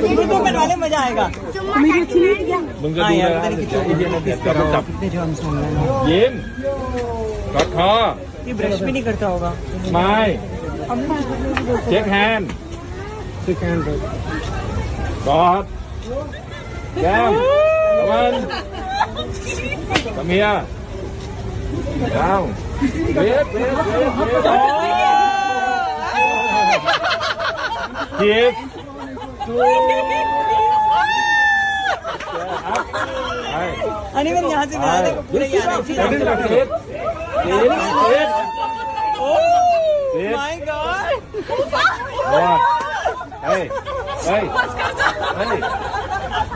तो बनवाने मजा आएगा มึงก็ดูนะจับยิ้มกอดคอ ये ब्रश भी नहीं करता होगा ไม่เช็คแฮนด์กอดแก้มตะวันตะเมียดาวเวฟจีบ अरे मैंने यहाँ से बना देखो पूरे यार माय गॉड